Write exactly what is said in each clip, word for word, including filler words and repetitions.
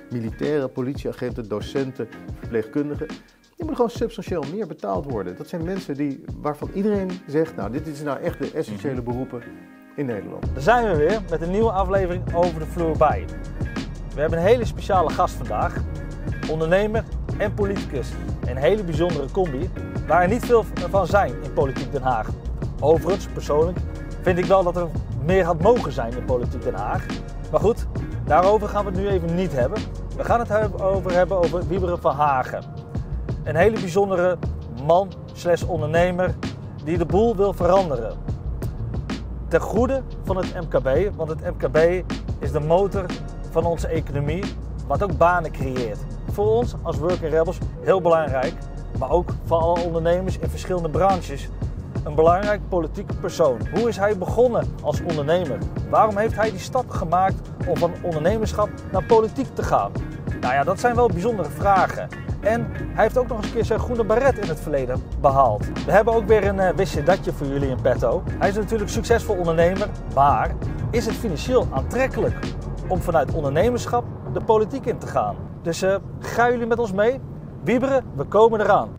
militairen, politieagenten, docenten, verpleegkundigen. Die moeten gewoon substantieel meer betaald worden. Dat zijn mensen die, waarvan iedereen zegt, nou dit is nou echt de essentiële beroepen in Nederland. Daar zijn we weer met een nieuwe aflevering Over de Vloer bij. We hebben een hele speciale gast vandaag. Ondernemer en politicus. Een hele bijzondere combi waar er niet veel van zijn in Politiek Den Haag. Overigens, persoonlijk, vind ik wel dat er meer had mogen zijn in Politiek Den Haag. Maar goed, daarover gaan we het nu even niet hebben. We gaan het over hebben over Wieberen van Hagen. Een hele bijzondere man slash ondernemer die de boel wil veranderen. Ten goede van het M K B, want het M K B is de motor van onze economie, wat ook banen creëert. Voor ons als Working Rebels heel belangrijk, maar ook voor alle ondernemers in verschillende branches. Een belangrijk politieke persoon. Hoe is hij begonnen als ondernemer? Waarom heeft hij die stap gemaakt om van ondernemerschap naar politiek te gaan? Nou ja, dat zijn wel bijzondere vragen. En hij heeft ook nog eens een keer zijn groene baret in het verleden behaald. We hebben ook weer een uh, wist je datje voor jullie in petto. Hij is natuurlijk succesvol ondernemer, maar is het financieel aantrekkelijk om vanuit ondernemerschap de politiek in te gaan? Dus uh, gaan jullie met ons mee? Wieberen, we komen eraan.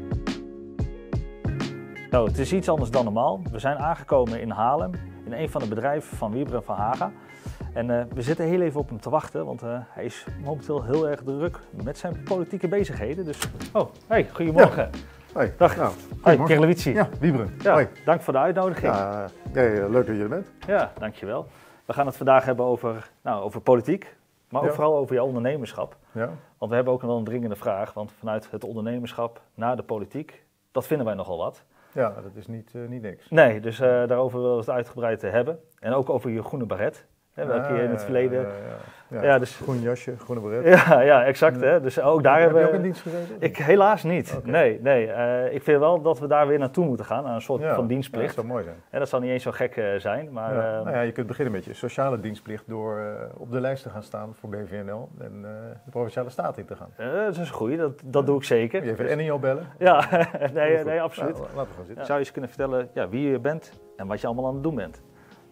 Nou, het is iets anders dan normaal. We zijn aangekomen in Haarlem, in een van de bedrijven van Wieberen van Hagen. En uh, we zitten heel even op hem te wachten, want uh, hij is momenteel heel erg druk met zijn politieke bezigheden. Dus, oh, hey, goedemorgen. Ja. Hoi. Dag. Nou, Hoi, Kerlewici. Ja, Wieberen. Ja, Hoi. dank voor de uitnodiging. Ja, ja, leuk dat je er bent. Ja, dankjewel. We gaan het vandaag hebben over, nou, over politiek, maar ook Ja. vooral over jouw ondernemerschap. Ja. Want we hebben ook wel een dringende vraag, want vanuit het ondernemerschap naar de politiek, dat vinden wij nogal wat. Ja, dat is niet, uh, niet niks. Nee, dus uh, daarover willen we het uitgebreid uh, hebben. En ook over je groene baret. Hè, welke Ah, je in het ja, verleden... Ja, ja, ja. Ja, dus... Groen jasje, groene beret. Ja, ja, exact. Hè. Dus ook daar heb hebben je we... ook in dienst gezeten? Ik helaas niet. Okay. Nee, nee. Uh, ik vind wel dat we daar weer naartoe moeten gaan, aan een soort Ja, van dienstplicht. Ja, dat zou mooi zijn. En dat zal niet eens zo gek uh, zijn, maar... Ja. Uh, nou ja, je kunt beginnen met je sociale dienstplicht door uh, op de lijst te gaan staan voor B V N L en uh, de Provinciale Staten in te gaan. uh, dat is een goeie, dat, dat doe ik zeker. Je even dus... N I O bellen? Ja, nee, nee, absoluut. Nou, laten we gaan zitten. Ja. Zou je eens kunnen vertellen ja, wie je bent en wat je allemaal aan het doen bent?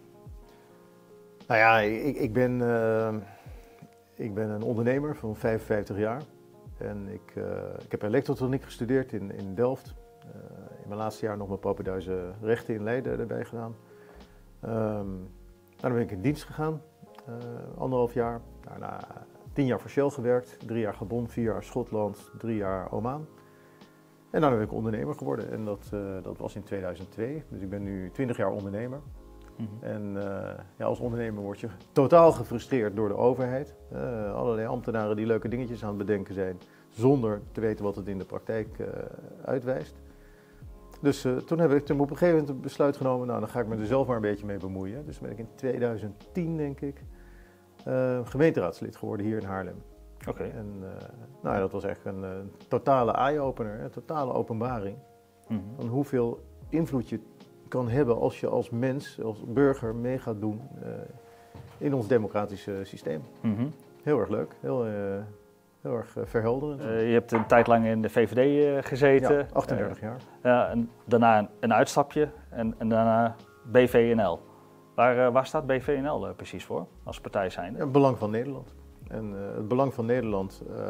Nou ja, ik, ik, ben, uh, ik ben een ondernemer van vijfenvijftig jaar. En ik, uh, ik heb elektrotechniek gestudeerd in, in Delft. Uh, in mijn laatste jaar nog mijn propeduize rechten in Leiden erbij gedaan. Um, nou, dan ben ik in dienst gegaan, uh, anderhalf jaar. Daarna tien jaar voor Shell gewerkt, drie jaar Gabon, vier jaar Schotland, drie jaar Oman. En daarna ben ik ondernemer geworden en dat, uh, dat was in tweeduizend twee. Dus ik ben nu twintig jaar ondernemer. Mm-hmm. En uh, ja, als ondernemer word je totaal gefrustreerd door de overheid. Uh, allerlei ambtenaren die leuke dingetjes aan het bedenken zijn, zonder te weten wat het in de praktijk uh, uitwijst. Dus uh, toen heb ik toen op een gegeven moment een besluit genomen, nou dan ga ik me er zelf maar een beetje mee bemoeien. Dus ben ik in tweeduizend tien, denk ik, uh, gemeenteraadslid geworden hier in Haarlem. Oké. Okay. En uh, nou ja, dat was echt een, een totale eye-opener, een totale openbaring. Mm-hmm. Van hoeveel invloed je kan hebben als je als mens, als burger mee gaat doen uh, in ons democratische systeem. Mm-hmm. Heel erg leuk, heel, uh, heel erg uh, verhelderend. Uh, je hebt een tijd lang in de V V D uh, gezeten. Ja, achtendertig uh, jaar. Ja, en daarna een, een uitstapje en, en daarna B V N L. Waar, uh, waar staat B V N L uh, precies voor, als partij zijnde? Ja, het belang van Nederland. En uh, het belang van Nederland... Uh,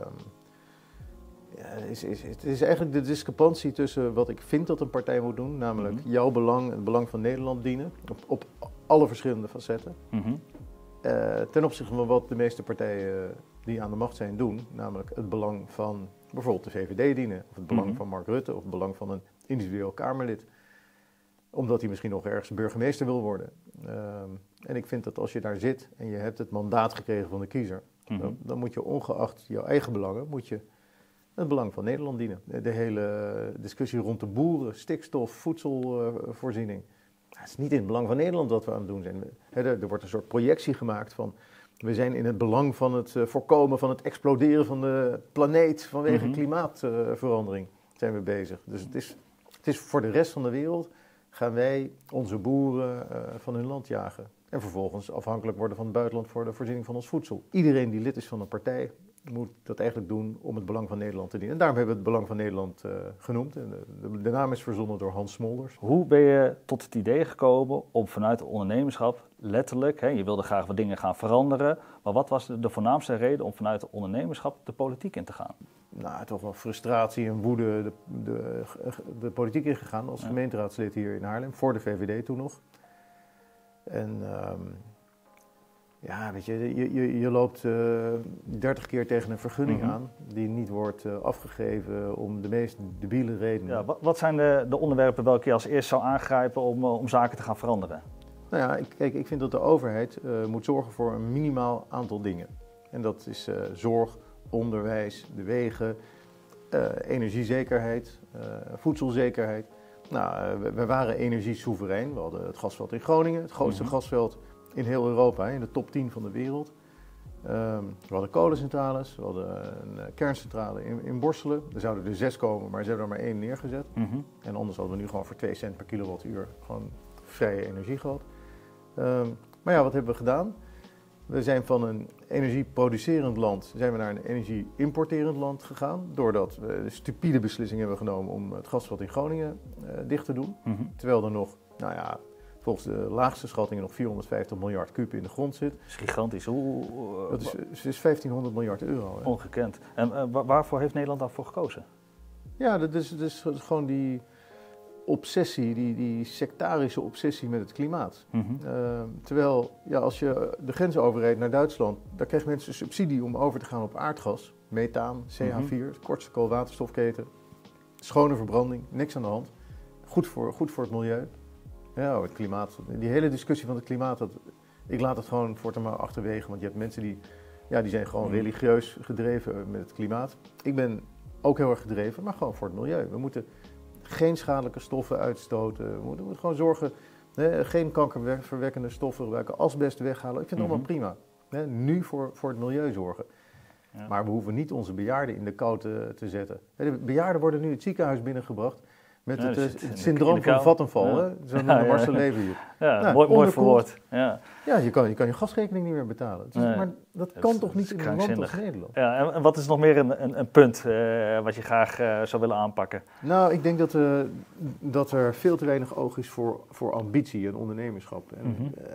Ja, is, is, het is eigenlijk de discrepantie tussen wat ik vind dat een partij moet doen, namelijk mm-hmm. jouw belang, het belang van Nederland dienen, op, op alle verschillende facetten, mm-hmm. uh, ten opzichte van wat de meeste partijen die aan de macht zijn doen, namelijk het belang van bijvoorbeeld de V V D dienen, of het belang mm-hmm. van Mark Rutte, of het belang van een individueel Kamerlid, omdat hij misschien nog ergens burgemeester wil worden. Uh, en ik vind dat als je daar zit en je hebt het mandaat gekregen van de kiezer, mm-hmm. dan, dan moet je ongeacht jouw eigen belangen, moet je het belang van Nederland dienen. De hele discussie rond de boeren, stikstof, voedselvoorziening. Uh, het is niet in het belang van Nederland wat we aan het doen zijn. He, er, er wordt een soort projectie gemaakt van... we zijn in het belang van het uh, voorkomen van het exploderen van de planeet... vanwege mm-hmm. klimaatverandering uh, zijn we bezig. Dus het is, het is voor de rest van de wereld... gaan wij onze boeren uh, van hun land jagen. En vervolgens afhankelijk worden van het buitenland... voor de voorziening van ons voedsel. Iedereen die lid is van een partij... moet dat eigenlijk doen om het belang van Nederland te dienen. En daarom hebben we het belang van Nederland uh, genoemd. En de, de, de naam is verzonnen door Hans Smolders. Hoe ben je tot het idee gekomen om vanuit het ondernemerschap letterlijk, hè, je wilde graag wat dingen gaan veranderen, maar wat was de, de voornaamste reden om vanuit het ondernemerschap de politiek in te gaan? Nou, toch wel frustratie en woede de, de, de politiek ingegaan als ja. gemeenteraadslid hier in Haarlem, voor de V V D toen nog. En um, ja, weet je, je, je, je loopt dertig uh, keer tegen een vergunning mm-hmm. aan die niet wordt uh, afgegeven om de meest debiele redenen. Ja, wat, wat zijn de, de onderwerpen welke je als eerst zou aangrijpen om, uh, om zaken te gaan veranderen? Nou ja, ik, kijk, ik vind dat de overheid uh, moet zorgen voor een minimaal aantal dingen. En dat is uh, zorg, onderwijs, de wegen, uh, energiezekerheid, uh, voedselzekerheid. Nou, uh, we, we waren energiesoeverein. We hadden het gasveld in Groningen, het grootste mm-hmm. gasveld in heel Europa, in de top tien van de wereld. Um, we hadden kolencentrales, we hadden een uh, kerncentrale in, in Borselen. Er zouden er zes komen, maar ze hebben er maar één neergezet. Mm-hmm. En anders hadden we nu gewoon voor twee cent per kilowattuur gewoon vrije energie gehad. Um, maar ja, wat hebben we gedaan? We zijn van een energieproducerend land zijn we naar een energie-importerend land gegaan. Doordat we de stupide beslissing hebben genomen om het gasveld in Groningen uh, dicht te doen. Mm-hmm. Terwijl er nog, nou ja, volgens de laagste schattingen nog vierhonderdvijftig miljard kuub in de grond zit. Dat is gigantisch. Hoe, uh, dat is, is vijftienhonderd miljard euro. Hè. Ongekend. En uh, waarvoor heeft Nederland daarvoor gekozen? Ja, dat is, dat is gewoon die obsessie, die, die sectarische obsessie met het klimaat. Mm-hmm. Uh, terwijl, ja, als je de grens overreed naar Duitsland, daar krijgen mensen subsidie om over te gaan op aardgas, methaan, C H vier, mm-hmm. kortste koolwaterstofketen, schone verbranding, niks aan de hand. Goed voor, goed voor het milieu. Ja, het klimaat. Die hele discussie van het klimaat, dat, ik laat het gewoon voortaan maar achterwege, want je hebt mensen die, ja, die zijn gewoon religieus gedreven met het klimaat. Ik ben ook heel erg gedreven, maar gewoon voor het milieu. We moeten geen schadelijke stoffen uitstoten. We moeten, we moeten gewoon zorgen, hè, geen kankerverwekkende stoffen gebruiken, asbest weghalen. Ik vind het mm-hmm. allemaal prima. Hè, nu voor, voor het milieu zorgen. Ja. Maar we hoeven niet onze bejaarden in de kou te, te zetten. De bejaarden worden nu het ziekenhuis binnengebracht met ja, het, het, het syndroom van Vattenfall. Ja. Zo noemt ja, ja, Marcel Levy hier. Ja, nou, mooi, mooi verwoord. Ja, ja je, kan, je kan je gasrekening niet meer betalen. Dus, nee. Maar dat kan dat toch niet in een land als Nederland? Ja, en, en wat is nog meer een, een, een punt uh, wat je graag uh, zou willen aanpakken? Nou, ik denk dat, uh, dat er veel te weinig oog is voor, voor ambitie en ondernemerschap. En, mm-hmm. uh,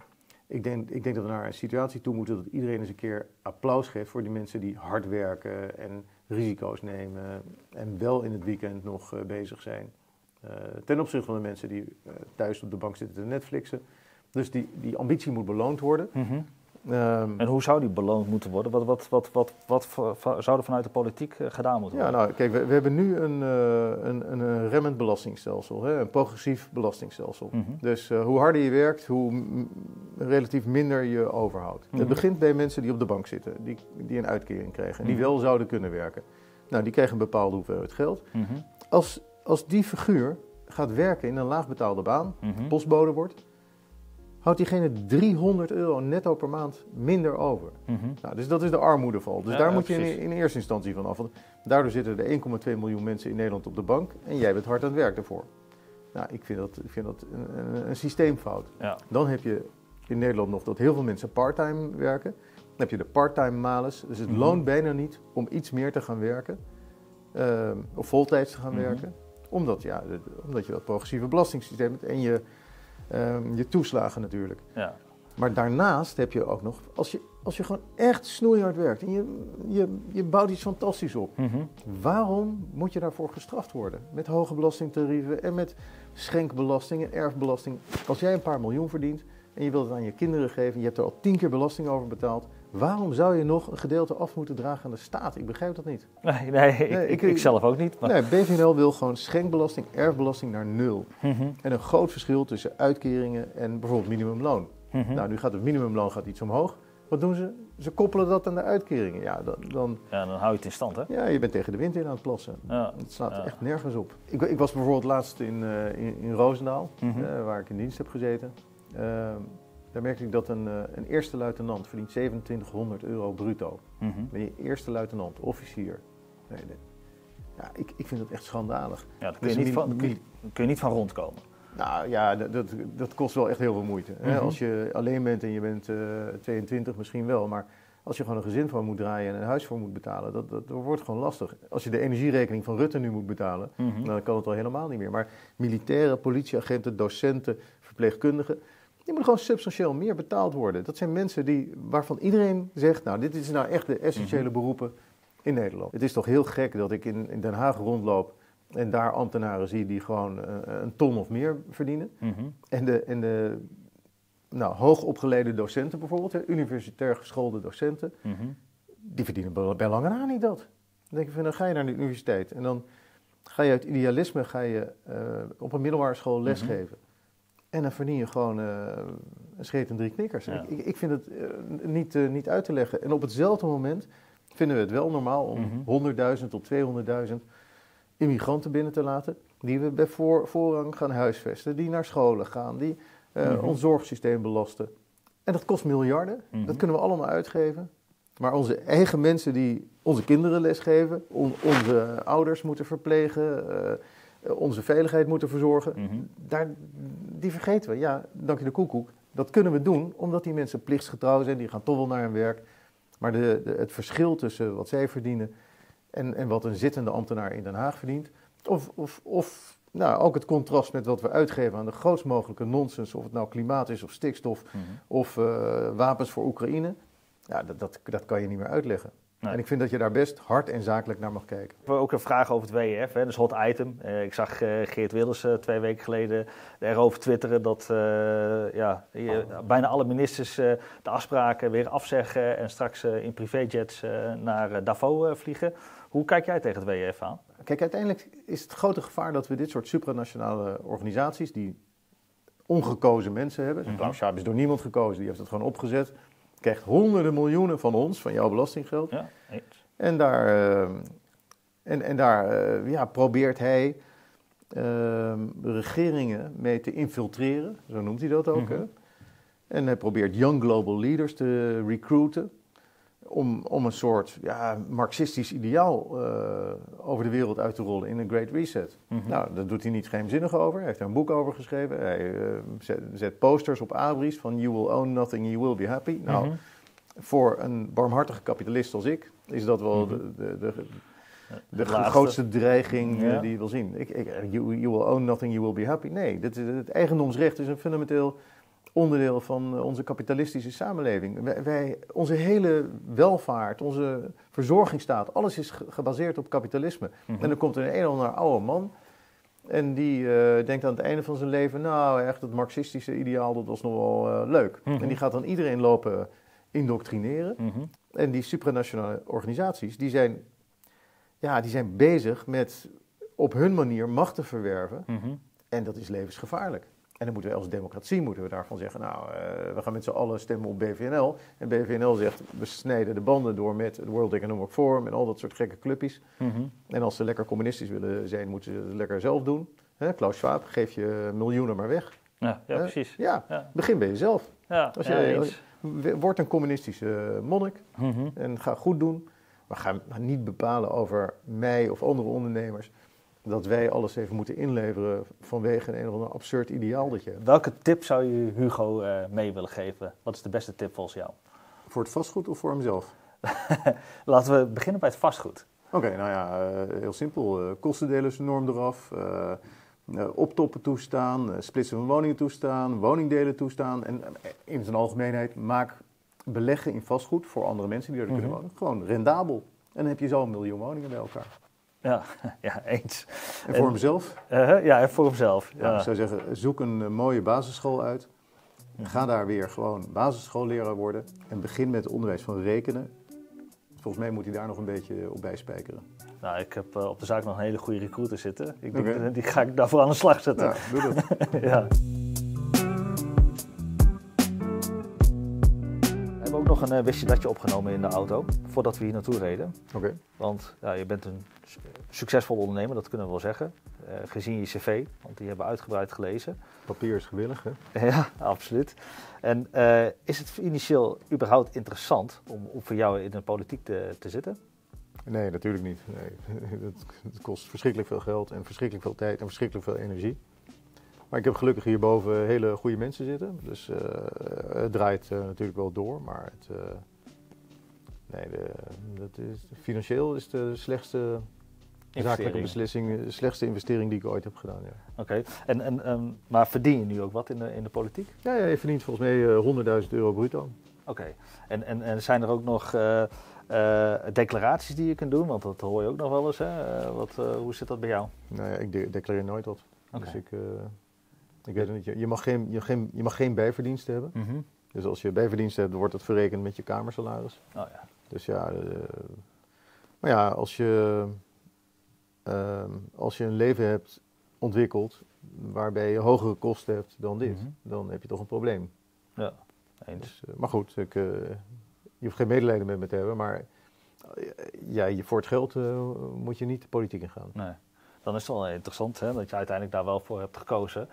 ik, denk, ik denk dat we naar een situatie toe moeten dat iedereen eens een keer applaus geeft voor die mensen die hard werken en risico's nemen en wel in het weekend nog uh, bezig zijn. Uh, ten opzichte van de mensen die uh, thuis op de bank zitten te Netflixen. Dus die, die ambitie moet beloond worden. Mm-hmm. Um, en hoe zou die beloond moeten worden? Wat, wat, wat, wat, wat, wat zou er vanuit de politiek uh, gedaan moeten worden? Ja, nou, kijk, we, we hebben nu een, uh, een, een, een remmend belastingstelsel, hè, een progressief belastingstelsel. Mm-hmm. Dus uh, hoe harder je werkt, hoe m- relatief minder je overhoudt. Mm-hmm. Het begint bij mensen die op de bank zitten, die, die een uitkering krijgen en die mm-hmm. wel zouden kunnen werken. Nou, die krijgen een bepaalde hoeveelheid geld. Mm-hmm. Als, als die figuur gaat werken in een laagbetaalde baan, mm-hmm. postbode wordt, houdt diegene driehonderd euro netto per maand minder over. Mm-hmm. Nou, dus dat is de armoedeval. Dus ja, daar ja, moet je in, in eerste instantie van af. Daardoor zitten er één komma twee miljoen mensen in Nederland op de bank en jij bent hard aan het werk daarvoor. Nou, ik vind dat, ik vind dat een, een, een systeemfout. Ja. Dan heb je in Nederland nog dat heel veel mensen parttime werken. Dan heb je de parttime malus. Dus het mm-hmm. loont bijna niet om iets meer te gaan werken. Uh, of voltijds te gaan mm-hmm. werken. Omdat, ja, de, omdat je dat progressieve belastingssysteem hebt en je, um, je toeslagen natuurlijk. Ja. Maar daarnaast heb je ook nog, als je, als je gewoon echt snoeihard werkt en je, je, je bouwt iets fantastisch op. Mm-hmm. Waarom moet je daarvoor gestraft worden? Met hoge belastingtarieven en met schenkbelasting en erfbelasting. Als jij een paar miljoen verdient en je wilt het aan je kinderen geven, je hebt er al tien keer belasting over betaald. Waarom zou je nog een gedeelte af moeten dragen aan de staat? Ik begrijp dat niet. Nee, nee, ik, nee ik, ik zelf ook niet. Maar... Nee, B V N L wil gewoon schenkbelasting, erfbelasting naar nul. Mm-hmm. En een groot verschil tussen uitkeringen en bijvoorbeeld minimumloon. Mm-hmm. Nou, nu gaat het minimumloon gaat iets omhoog. Wat doen ze? Ze koppelen dat aan de uitkeringen. Ja, dan, dan, ja, dan hou je het in stand, hè? Ja, je bent tegen de wind in aan het plassen. Ja. Het slaat ja. echt nergens op. Ik, ik was bijvoorbeeld laatst in, uh, in, in Roosendaal, mm-hmm. uh, waar ik in dienst heb gezeten. Uh, Daar merkte ik dat een, uh, een eerste luitenant verdient zevenentwintighonderd euro bruto. Mm-hmm. Ben je eerste luitenant, officier. Nee, nee. Ja, ik, ik vind dat echt schandalig. Ja, daar kun je, dus niet, van, kun je, kun je niet van rondkomen. Nou ja, dat, dat, dat kost wel echt heel veel moeite. Mm-hmm. Hè? Als je alleen bent en je bent uh, tweeëntwintig misschien wel, maar als je gewoon een gezin voor moet draaien en een huis voor moet betalen, dat, dat, dat wordt gewoon lastig. Als je de energierekening van Rutte nu moet betalen, mm-hmm. nou, dan kan het al helemaal niet meer. Maar militairen, politieagenten, docenten, verpleegkundigen, die moeten gewoon substantieel meer betaald worden. Dat zijn mensen die, waarvan iedereen zegt, nou, dit is nou echt de essentiële mm-hmm. beroepen in Nederland. Het is toch heel gek dat ik in, in Den Haag rondloop en daar ambtenaren zie die gewoon uh, een ton of meer verdienen. Mm-hmm. En de... En de Nou, hoogopgeleide docenten bijvoorbeeld, hè, universitair geschoolde docenten, mm-hmm. die verdienen bij lange na niet dat. Dan denk je van, dan ga je naar de universiteit en dan ga je uit idealisme ga je, uh, op een middelbare school lesgeven. Mm-hmm. En dan verdien je gewoon uh, een scheet en drie knikkers. Ja. Ik, ik vind het uh, niet, uh, niet uit te leggen. En op hetzelfde moment vinden we het wel normaal om mm-hmm. honderdduizend tot tweehonderdduizend immigranten binnen te laten, die we bij voor, voorrang gaan huisvesten, die naar scholen gaan, die Uh, mm-hmm. ons zorgsysteem belasten. En dat kost miljarden. Mm-hmm. Dat kunnen we allemaal uitgeven. Maar onze eigen mensen die onze kinderen lesgeven, on, onze ouders moeten verplegen, uh, onze veiligheid moeten verzorgen, mm-hmm. daar, die vergeten we. Ja, dank je de koekoek. Dat kunnen we doen omdat die mensen plichtsgetrouw zijn, die gaan toch wel naar hun werk. Maar de, de, het verschil tussen wat zij verdienen en, en wat een zittende ambtenaar in Den Haag verdient, of... of, of Nou, ook het contrast met wat we uitgeven aan de grootst mogelijke nonsens, of het nou klimaat is of stikstof mm-hmm. of uh, wapens voor Oekraïne, ja, dat, dat, dat kan je niet meer uitleggen. Nee. En ik vind dat je daar best hard en zakelijk naar mag kijken. We hebben ook een vraag over het W E F, hè, dus hot item. Uh, ik zag uh, Geert Wilders uh, twee weken geleden erover twitteren dat uh, ja, je, oh. bijna alle ministers uh, de afspraken weer afzeggen en straks uh, in privéjets uh, naar uh, Davos uh, vliegen. Hoe kijk jij tegen het W E F aan? Kijk, uiteindelijk is het grote gevaar dat we dit soort supranationale organisaties, die ongekozen mensen hebben. Mm-hmm. Klaus Schwab is door niemand gekozen, die heeft het gewoon opgezet. Krijgt honderden miljoenen van ons, van jouw belastinggeld. Ja, eens. En daar, uh, en, en daar uh, ja, probeert hij uh, regeringen mee te infiltreren, zo noemt hij dat ook. Mm-hmm. Hè? En hij probeert young global leaders te recruiten. Om, om een soort ja, marxistisch ideaal uh, over de wereld uit te rollen in een Great Reset. Mm-hmm. Nou, daar doet hij niet geheimzinnig over. Hij heeft er een boek over geschreven. Hij uh, zet, zet posters op abris van you will own nothing, you will be happy. Nou, mm-hmm. voor een barmhartige kapitalist als ik is dat wel mm-hmm. de, de, de, de, de grootste dreiging ja. uh, die je wil zien. Ik, ik, you, you will own nothing, you will be happy. Nee, dit, het eigendomsrecht is een fundamenteel onderdeel van onze kapitalistische samenleving. Wij, wij, onze hele welvaart, onze verzorgingsstaat, alles is gebaseerd op kapitalisme. Mm-hmm. En dan komt er een een of andere oude man en die uh, denkt aan het einde van zijn leven, nou echt het marxistische ideaal, dat was nog wel uh, leuk. Mm-hmm. En die gaat dan iedereen lopen indoctrineren. Mm-hmm. En die supranationale organisaties, die zijn, ja, die zijn bezig met op hun manier macht te verwerven. Mm-hmm. En dat is levensgevaarlijk. En dan moeten we als democratie moeten we daarvan zeggen, nou, uh, we gaan met z'n allen stemmen op B V N L. En B V N L zegt, we snijden de banden door met het World Economic Forum en al dat soort gekke clubjes. Mm-hmm. En als ze lekker communistisch willen zijn, moeten ze het lekker zelf doen. Hè? Klaus Schwab, geef je miljoenen maar weg. Ja, ja precies. Ja, ja, begin bij jezelf. Ja, als je, ja, als je, word een communistische monnik mm-hmm. en ga goed doen. Maar ga niet bepalen over mij of andere ondernemers dat wij alles even moeten inleveren vanwege een, een of ander absurd ideaal dat je hebt. Welke tip zou je Hugo uh, mee willen geven? Wat is de beste tip volgens jou? Voor het vastgoed of voor hemzelf? Laten we beginnen bij het vastgoed. Oké, okay, nou ja, uh, heel simpel. Uh, kostendelersnorm eraf, uh, uh, optoppen toestaan, uh, splitsen van woningen toestaan, woningdelen toestaan. En uh, in zijn algemeenheid, maak beleggen in vastgoed voor andere mensen die er mm-hmm. kunnen wonen. Gewoon rendabel. En dan heb je zo een miljoen woningen bij elkaar. Ja, ja, eens. En voor en, hemzelf? Uh, ja, en voor hemzelf. Ja. Ja, ik zou zeggen, zoek een uh, mooie basisschool uit. Mm-hmm. Ga daar weer gewoon basisschoolleraar worden. En begin met het onderwijs van rekenen. Volgens mij moet hij daar nog een beetje op bijspijkeren. Nou, ik heb uh, op de zaak nog een hele goede recruiter zitten. Ik denk, okay. Die ga ik daarvoor aan de slag zetten. Ja, doe dat. Ja. We hebben ook nog een uh, wist je datje opgenomen in de auto, voordat we hier naartoe reden. Okay. Want ja, je bent een succesvol ondernemer, dat kunnen we wel zeggen. Uh, gezien je cv, want die hebben we uitgebreid gelezen. Papier is gewillig, hè? Ja, absoluut. En uh, is het initieel überhaupt interessant om, om voor jou in de politiek te, te zitten? Nee, natuurlijk niet. Nee. Het, het kost verschrikkelijk veel geld en verschrikkelijk veel tijd en verschrikkelijk veel energie. Maar ik heb gelukkig hierboven hele goede mensen zitten. Dus uh, het draait uh, natuurlijk wel door, maar het, uh, Nee, de, dat is, financieel is de slechtste zakelijke beslissing, de slechtste investering die ik ooit heb gedaan. Ja. Oké, okay. en, en, um, maar verdien je nu ook wat in de, in de politiek? Ja, ja, je verdient volgens mij uh, honderdduizend euro bruto. Oké, okay. en, en, en zijn er ook nog uh, uh, declaraties die je kunt doen? Want dat hoor je ook nog wel eens. Hè? Uh, wat, uh, hoe zit dat bij jou? Nou ja, ik de- declareer nooit wat. Okay. Dus ik, uh, ik weet het niet. Je, je, mag geen, je, geen, je mag geen bijverdiensten hebben. Mm-hmm. Dus als je bijverdiensten hebt, dan wordt dat verrekend met je kamersalaris. Oh, ja. Dus ja, uh, maar ja, als je, uh, als je een leven hebt ontwikkeld waarbij je hogere kosten hebt dan dit, mm-hmm. dan heb je toch een probleem. Ja, eens. Dus, uh, maar goed, ik, uh, je hoeft geen medelijden met me te hebben, maar uh, ja, je, voor het geld uh, moet je niet de politiek ingaan. Nee. Dan is het wel interessant hè, dat je uiteindelijk daar wel voor hebt gekozen.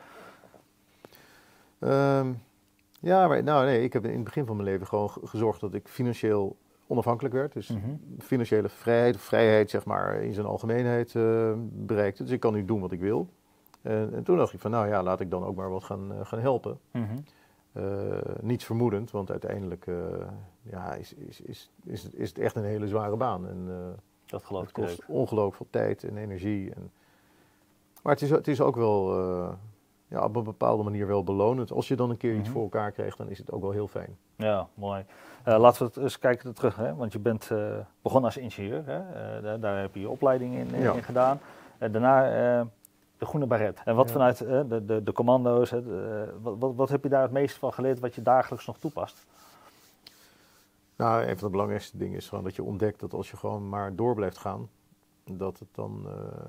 Um, ja, maar nou, nee, ik heb in het begin van mijn leven gewoon gezorgd dat ik financieel onafhankelijk werd. Dus mm-hmm. financiële vrijheid, vrijheid zeg maar in zijn algemeenheid uh, bereikte. Dus ik kan nu doen wat ik wil. En, en toen dacht ik van nou ja, laat ik dan ook maar wat gaan, uh, gaan helpen. Mm-hmm. Uh, niets vermoedend, want uiteindelijk uh, ja, is, is, is, is, is het echt een hele zware baan. En, uh, dat geloof het ik kost ook. ongelooflijk veel tijd en energie. En, maar het is, het is ook wel uh, ja, op een bepaalde manier wel belonend. Als je dan een keer mm-hmm. iets voor elkaar krijgt, dan is het ook wel heel fijn. Ja, mooi. Uh, laten we het eens kijken terug, hè? Want je bent uh, begonnen als ingenieur. Hè? Uh, daar, daar heb je je opleiding in, in, ja. in gedaan. Uh, daarna uh, de groene baret. En wat ja. vanuit uh, de, de, de commando's, uh, wat, wat, wat heb je daar het meest van geleerd wat je dagelijks nog toepast? Nou, een van de belangrijkste dingen is gewoon dat je ontdekt dat als je gewoon maar door blijft gaan, dat het dan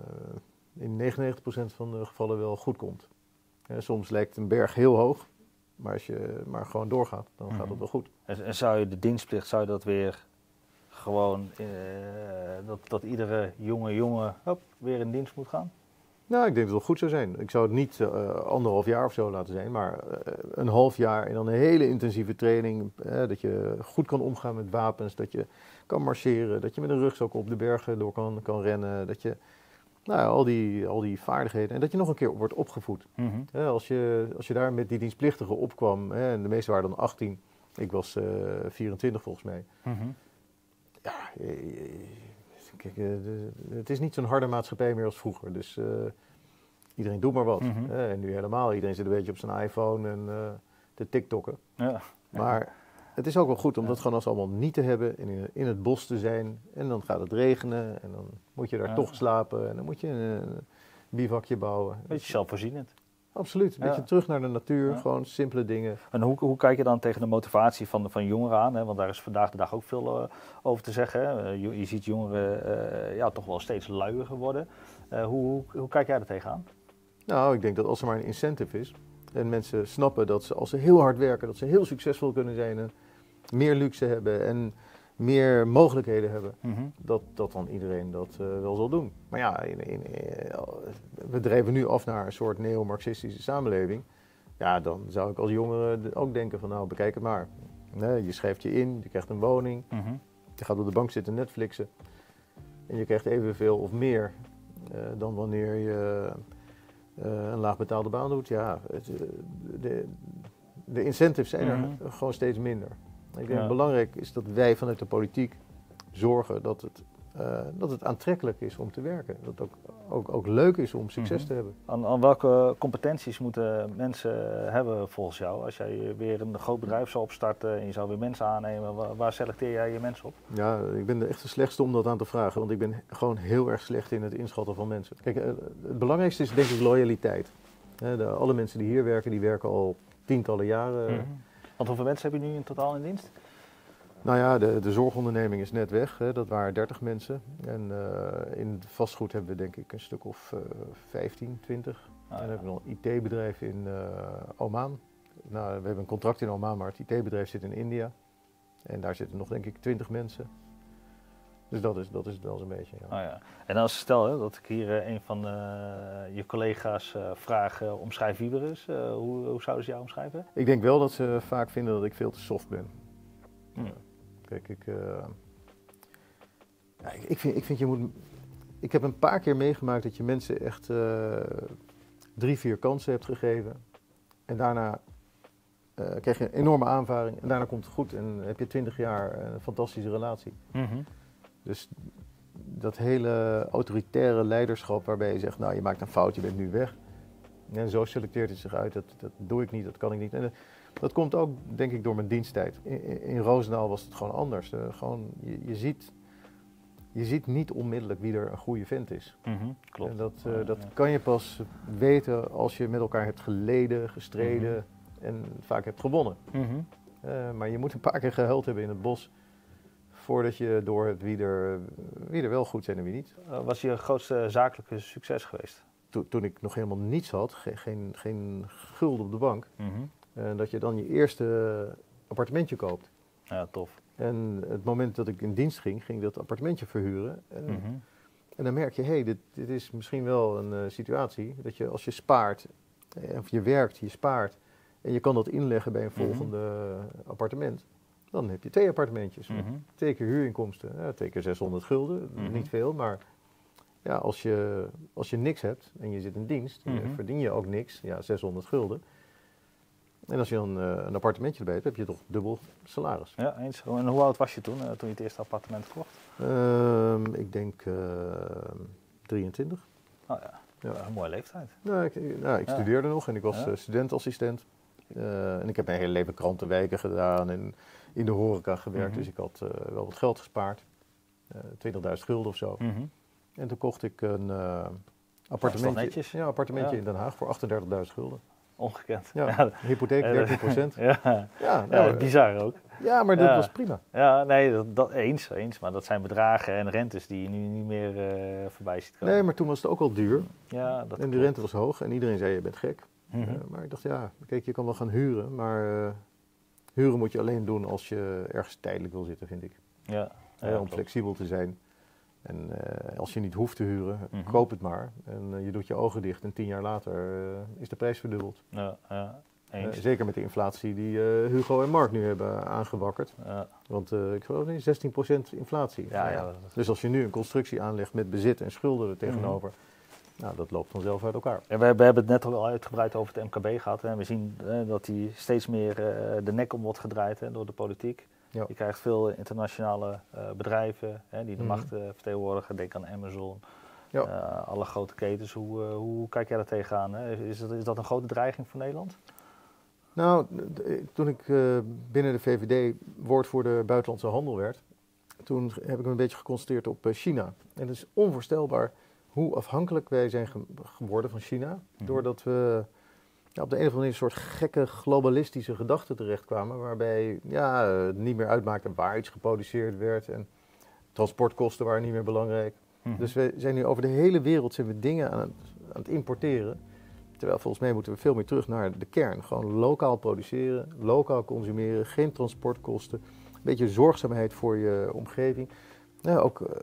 uh, in negenennegentig procent van de gevallen wel goed komt. Ja, soms lijkt een berg heel hoog, maar als je maar gewoon doorgaat, dan mm-hmm. gaat het wel goed. En, en zou je de dienstplicht, zou je dat weer gewoon, uh, dat, dat iedere jonge jongen hop, weer in dienst moet gaan? Nou, ik denk dat het wel goed zou zijn. Ik zou het niet uh, anderhalf jaar of zo laten zijn, maar uh, een half jaar en dan een hele intensieve training. Uh, dat je goed kan omgaan met wapens, dat je kan marcheren, dat je met een rugzak op de bergen door kan, kan rennen. Dat je, nou ja, al die, al die vaardigheden. En dat je nog een keer wordt opgevoed. Mm-hmm. Uh, als, je, als je daar met die dienstplichtigen opkwam, uh, en de meeste waren dan achttien, ik was uh, vierentwintig volgens mij. Mm-hmm. Ja, je, je, Kijk, uh, de, het is niet zo'n harde maatschappij meer als vroeger, dus uh, iedereen doet maar wat. Mm-hmm. Uh, en nu helemaal, iedereen zit een beetje op zijn iPhone en uh, te tiktokken. Ja. Maar ja. het is ook wel goed om ja. dat gewoon als allemaal niet te hebben, en in, in het bos te zijn. En dan gaat het regenen en dan moet je daar ja. toch slapen en dan moet je een, een bivakje bouwen. Beetje zelfvoorzienend. Absoluut, een ja. beetje terug naar de natuur, ja. gewoon simpele dingen. En hoe, hoe kijk je dan tegen de motivatie van, van jongeren aan? Hè? Want daar is vandaag de dag ook veel uh, over te zeggen. Hè? Uh, je, je ziet jongeren uh, ja, toch wel steeds luier worden. Uh, hoe, hoe, hoe kijk jij er tegenaan? Nou, ik denk dat als er maar een incentive is en mensen snappen dat ze als ze heel hard werken, dat ze heel succesvol kunnen zijn en meer luxe hebben en meer mogelijkheden hebben, mm-hmm. dat, dat dan iedereen dat uh, wel zal doen. Maar ja, in, in, in, we drijven nu af naar een soort neo-marxistische samenleving. Ja, dan zou ik als jongere ook denken van nou, bekijk het maar. Nee, je schrijft je in, je krijgt een woning, mm-hmm. je gaat op de bank zitten Netflixen en je krijgt evenveel of meer uh, dan wanneer je uh, een laagbetaalde baan doet. Ja, het, uh, de, de incentives zijn mm-hmm. er gewoon steeds minder. Ik denk ja. dat het belangrijk is dat wij vanuit de politiek zorgen dat het, uh, dat het aantrekkelijk is om te werken. Dat het ook, ook, ook leuk is om succes mm-hmm. te hebben. Aan, aan welke competenties moeten mensen hebben volgens jou? Als jij weer een groot bedrijf zou opstarten en je zou weer mensen aannemen, waar, waar selecteer jij je mensen op? Ja, ik ben echt de slechtste om dat aan te vragen, want ik ben gewoon heel erg slecht in het inschatten van mensen. Kijk, uh, het belangrijkste is denk ik loyaliteit. Uh, de, alle mensen die hier werken, die werken al tientallen jaren. Mm-hmm. Want hoeveel mensen heb je nu in totaal in dienst? Nou ja, de, de zorgonderneming is net weg. Hè. Dat waren dertig mensen. En uh, in vastgoed hebben we denk ik een stuk of uh, vijftien, twintig. Ah, en dan ja. hebben we nog een I T-bedrijf in uh, Oman. Nou, we hebben een contract in Oman, maar het I T-bedrijf zit in India. En daar zitten nog denk ik twintig mensen. Dus dat is, dat is het wel zo'n beetje. Ja. Oh ja. En als stel hè, dat ik hier uh, een van uh, je collega's uh, vraag, uh, omschrijf Wiberus, uh, hoe, hoe zouden ze jou omschrijven? Ik denk wel dat ze vaak vinden dat ik veel te soft ben. Hmm. Ja. Kijk, ik, uh, ja, ik, ik, vind, ik vind je moet. Ik heb een paar keer meegemaakt dat je mensen echt uh, drie, vier kansen hebt gegeven. En daarna uh, krijg je een enorme aanvaring en daarna komt het goed en heb je twintig jaar een fantastische relatie. Mm-hmm. Dus dat hele autoritaire leiderschap waarbij je zegt, nou je maakt een fout, je bent nu weg. En zo selecteert het zich uit, dat, dat doe ik niet, dat kan ik niet. En dat, dat komt ook, denk ik, door mijn diensttijd. In, in, in Roosendaal was het gewoon anders. Uh, gewoon, je, je, ziet, je ziet niet onmiddellijk wie er een goede vent is. Mm-hmm, klopt. En dat, uh, dat ja. kan je pas weten als je met elkaar hebt geleden, gestreden mm-hmm. en vaak hebt gewonnen. Mm-hmm. Uh, maar je moet een paar keer gehuild hebben in het bos voordat je door hebt wie er, wie er wel goed zijn en wie niet. Uh, was je grootste zakelijke succes geweest? To, toen ik nog helemaal niets had, geen, geen, geen gulden op de bank, mm-hmm. uh, dat je dan je eerste appartementje koopt. Ja, tof. En het moment dat ik in dienst ging, ging ik dat appartementje verhuren. En, mm-hmm. en dan merk je, hé, hey, dit, dit is misschien wel een uh, situatie dat je als je spaart, eh, of je werkt, je spaart, en je kan dat inleggen bij een volgende mm-hmm. appartement. Dan heb je twee appartementjes. Mm-hmm. Twee keer huurinkomsten. Ja, twee keer zeshonderd gulden. Mm-hmm. Niet veel, maar ja, als, je, als je niks hebt en je zit in dienst, mm-hmm. verdien je ook niks. Ja, zeshonderd gulden. En als je dan uh, een appartementje erbij hebt, heb je toch dubbel salaris. Ja, eens. En hoe oud was je toen, uh, toen je het eerste appartement kocht? Uh, ik denk uh, drieëntwintig. Oh ja, ja. Een mooie leeftijd. Nou, ik, nou, ik ja. studeerde nog en ik was ja. uh, studentassistent. Uh, en ik heb mijn hele leven krantenwijken gedaan en in de horeca gewerkt, mm-hmm. dus ik had uh, wel wat geld gespaard. Uh, twintigduizend gulden of zo. Mm-hmm. En toen kocht ik een uh, appartementje, ja, appartementje ja. in Den Haag voor achtendertigduizend gulden. Ongekend. Ja, ja. Hypotheek dertien procent. ja, ja, nou, ja, bizar ook. Ja, maar dat ja. was prima. Ja, nee, dat, dat, eens, eens. Maar dat zijn bedragen en rentes die je nu niet meer uh, voorbij ziet komen. Nee, maar toen was het ook al duur. Ja, dat en klopt. de rente was hoog en iedereen zei je bent gek. Mm-hmm. Uh, maar ik dacht, ja, kijk, je kan wel gaan huren, maar uh, huren moet je alleen doen als je ergens tijdelijk wil zitten, vind ik. Ja, ja, uh, om klopt. flexibel te zijn. En uh, als je niet hoeft te huren, mm-hmm. koop het maar. En uh, je doet je ogen dicht en tien jaar later uh, is de prijs verdubbeld. Ja, ja, eens. Uh, zeker met de inflatie die uh, Hugo en Mark nu hebben aangewakkerd. Ja. Want uh, ik geloof niet, zestien procent inflatie. Ja, ja, ja. Dus als je nu een constructie aanlegt met bezit en schulden er tegenover, mm-hmm. nou, dat loopt vanzelf uit elkaar. En we, we hebben het net al uitgebreid over het M K B gehad. Hè. We zien uh, dat die steeds meer uh, de nek om wordt gedraaid hè, door de politiek. Ja. Je krijgt veel internationale uh, bedrijven hè, die de mm-hmm. macht uh, vertegenwoordigen. Denk aan Amazon, ja. uh, alle grote ketens. Hoe, uh, hoe kijk jij daar tegenaan? Hè? Is, dat, is dat een grote dreiging voor Nederland? Nou, d- toen ik uh, binnen de V V D woordvoerder buitenlandse handel werd, toen heb ik me een beetje geconcentreerd op uh, China. En het is onvoorstelbaar hoe afhankelijk wij zijn ge- geworden van China, mm-hmm. doordat we ja, op de een of andere manier een soort gekke globalistische gedachten terechtkwamen, waarbij ja, het niet meer uitmaakte waar iets geproduceerd werd en transportkosten waren niet meer belangrijk. Mm-hmm. Dus we zijn nu over de hele wereld zijn we dingen aan het, aan het importeren, terwijl volgens mij moeten we veel meer terug naar de kern. Gewoon lokaal produceren, lokaal consumeren, geen transportkosten, een beetje zorgzaamheid voor je omgeving. Ja, ook, uh,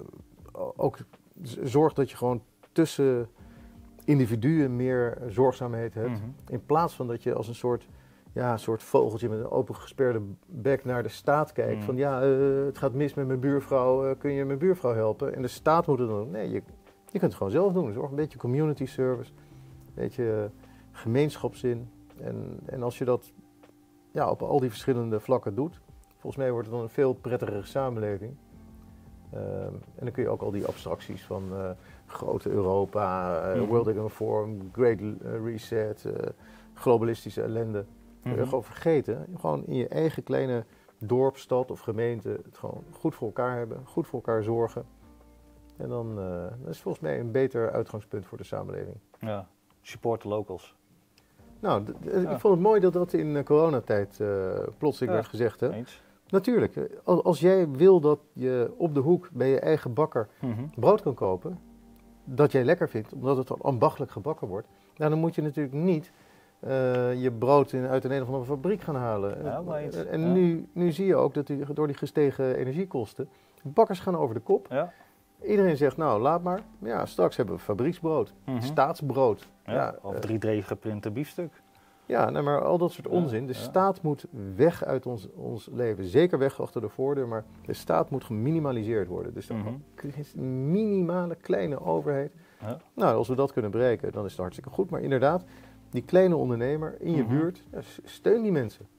ook zorg dat je gewoon tussen individuen meer zorgzaamheid hebt. Mm-hmm. In plaats van dat je als een soort, ja, soort vogeltje met een open gesperde bek naar de staat kijkt. Mm-hmm. Van ja, uh, het gaat mis met mijn buurvrouw, uh, kun je mijn buurvrouw helpen? En de staat moet het dan doen. Nee, je, je kunt het gewoon zelf doen. Zorg een beetje community service, een beetje uh, gemeenschapszin. En, en als je dat ja, op al die verschillende vlakken doet, volgens mij wordt het dan een veel prettigere samenleving. Uh, en dan kun je ook al die abstracties van uh, grote Europa, uh, mm-hmm. World Economic Forum, Great Reset, uh, globalistische ellende, mm-hmm. gewoon vergeten. Gewoon in je eigen kleine dorp, stad of gemeente het gewoon goed voor elkaar hebben, goed voor elkaar zorgen. En dan uh, dat is volgens mij een beter uitgangspunt voor de samenleving. Ja, support the locals. Nou, d- d- ja. ik vond het mooi dat dat in uh, coronatijd uh, plotseling ja. werd gezegd. Hè? Eens. Natuurlijk, als, als jij wil dat je op de hoek bij je eigen bakker mm-hmm. brood kan kopen, dat jij lekker vindt, omdat het dan ambachtelijk gebakken wordt, nou, dan moet je natuurlijk niet uh, je brood in, uit een of andere fabriek gaan halen. Ja, en en ja. nu, nu zie je ook dat die, door die gestegen energiekosten, bakkers gaan over de kop. Ja. Iedereen zegt, nou, laat maar. Ja, straks hebben we fabrieksbrood, mm-hmm. staatsbrood. Ja, ja, of uh, drie D geprinte biefstuk. Ja, nou, maar al dat soort onzin. De ja. staat moet weg uit ons, ons leven. Zeker weg achter de voordeur, maar de staat moet geminimaliseerd worden. Dus mm-hmm. een minimale kleine overheid. Ja. Nou, als we dat kunnen bereiken, dan is het hartstikke goed. Maar inderdaad, die kleine ondernemer in je mm-hmm. buurt, ja, steun die mensen.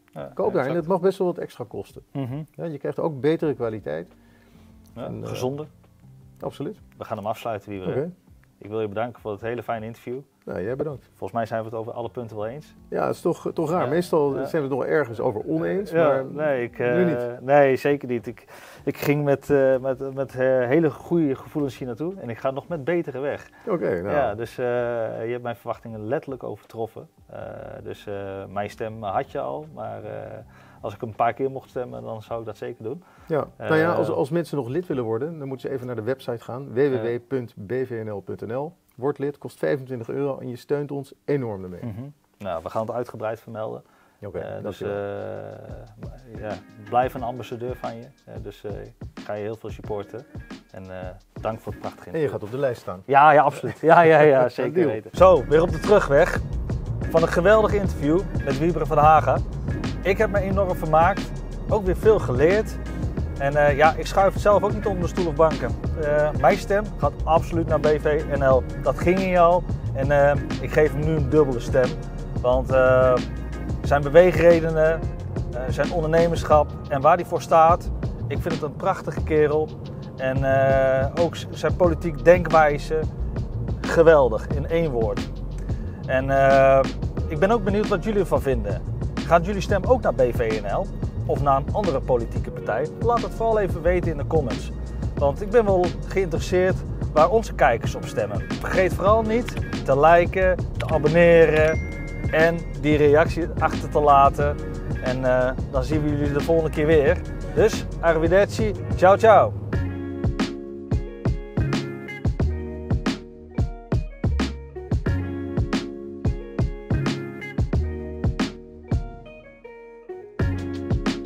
Ja, Koop daar. En het mag best wel wat extra kosten. Mm-hmm. Ja, je krijgt ook betere kwaliteit. Ja, en, uh, gezonder. Absoluut. We gaan hem afsluiten, Wiever. Okay. Ik wil je bedanken voor het hele fijne interview. Nou, jij bedankt. Volgens mij zijn we het over alle punten wel eens. Ja, het is toch, toch raar. Ja, Meestal ja. zijn we het nog ergens over oneens, ja, maar nee, ik, uh, nu niet. Nee, zeker niet. Ik, ik ging met, uh, met, met uh, hele goede gevoelens hier naartoe en ik ga nog met betere weg. Oké, okay, nou. Ja, dus uh, je hebt mijn verwachtingen letterlijk overtroffen. Uh, dus uh, mijn stem had je al, maar uh, als ik een paar keer mocht stemmen, dan zou ik dat zeker doen. Ja, uh, nou ja, als, als mensen nog lid willen worden, dan moeten ze even naar de website gaan, w w w punt b v n l punt n l. Word lid, kost vijfentwintig euro en je steunt ons enorm ermee. Mm-hmm. Nou, we gaan het uitgebreid vermelden. Oké, okay, uh, dus uh, ja, blijf een ambassadeur van je. Uh, dus uh, ik ga je heel veel supporten. En uh, dank voor het prachtige interview. En je gaat op de lijst staan. Ja, ja, absoluut. Ja, ja, ja, zeker weten. Zo, weer op de terugweg van een geweldig interview met Wieberen van Haga. Ik heb me enorm vermaakt. Ook weer veel geleerd. En uh, ja, ik schuif het zelf ook niet onder de stoel of banken. Uh, mijn stem gaat absoluut naar B V N L. Dat ging hij al. En uh, ik geef hem nu een dubbele stem. Want uh, zijn beweegredenen, uh, zijn ondernemerschap en waar hij voor staat. Ik vind het een prachtige kerel. En uh, ook zijn politiek denkwijze geweldig in één woord. En uh, ik ben ook benieuwd wat jullie ervan vinden. Gaat jullie stem ook naar B V N L? Of naar een andere politieke partij? Laat het vooral even weten in de comments. Want ik ben wel geïnteresseerd waar onze kijkers op stemmen. Vergeet vooral niet te liken, te abonneren en die reactie achter te laten. En uh, dan zien we jullie de volgende keer weer. Dus, arrivederci, ciao ciao!